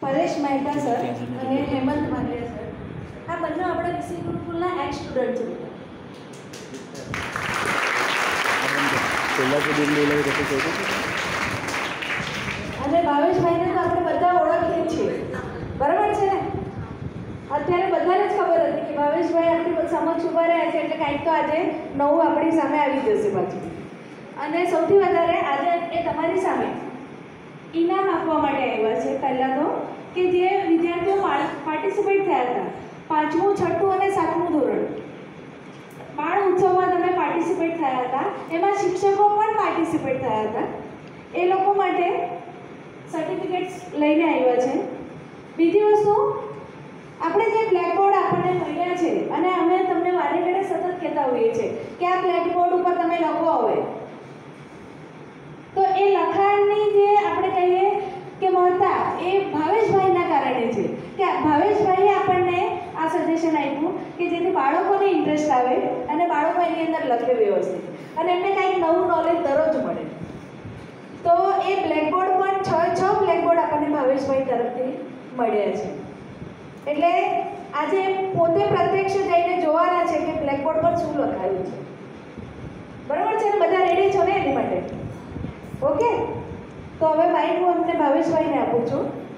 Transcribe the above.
Paresh Mehta sir અને Hemant માલિયા sir, આ બંને આપણા વિસી ગુરુકુલના એક્સ સ્ટુડન્ટ છે. અને ભાવેશભાઈને તો આપણે બધા ઓળખીએ છીએ, બરાબર છે ને? અત્યારે બધાને જ ખબર હતી કે ભાવેશભાઈ આપણી સમક્ષ ઊભા રહ્યા છે એટલે કાંઈક તો આજે નવું આપણી સામે આવી જશે પાછું. અને સૌથી વધારે આજે એ તમારી સામે ઇનામ આપવા માટે આવ્યા છે. પહેલાં તો કે જે વિદ્યાર્થીઓ પાર્ટિસિપેટ થયા હતા 5મું, 6ઠું અને 7મું ધોરણ બાળ ઉત્સવમાં તમે પાર્ટિસિપેટ થયા હતા, એમાં શિક્ષકો પણ પાર્ટિસિપેટ થયા હતા, એ લોકો માટે સર્ટિફિકેટ્સ લઈને આવ્યા છે. બીજી વસ્તુ, આપણે જે બ્લેકબોર્ડ આપણને મળ્યા છે અને અમે તમને વારે ઘડે સતત કહેતા હોઈએ છીએ કે આ બ્લેકબોર્ડ ઉપર તમે લખો હવે, તો એ લખાણની જે આપણે કહીએ કે મહત્તા એ ભાવેશભાઈના કારણે છે કે ભાવેશભાઈએ આપણને આ સજેશન આપ્યું કે જેથી બાળકોને ઇન્ટરેસ્ટ આવે અને બાળકો એની અંદર લખે વ્યવસ્થિત અને એમને કાંઈક નવું નોલેજ દરરોજ મળે. તો એ બ્લેકબોર્ડ પણ 6 બ્લેકબોર્ડ આપણને ભાવેશભાઈ તરફથી મળ્યા છે. એટલે આજે પોતે પ્રત્યક્ષ જઈને જોવાના છે કે બ્લેકબોર્ડ પર શું લખાયું છે, બરાબર છે ને? બધા રેડી છો ને એની માટે? ઓકે, તો હવે માઇક હું અમને ભાવેશભાઈને આપું છું.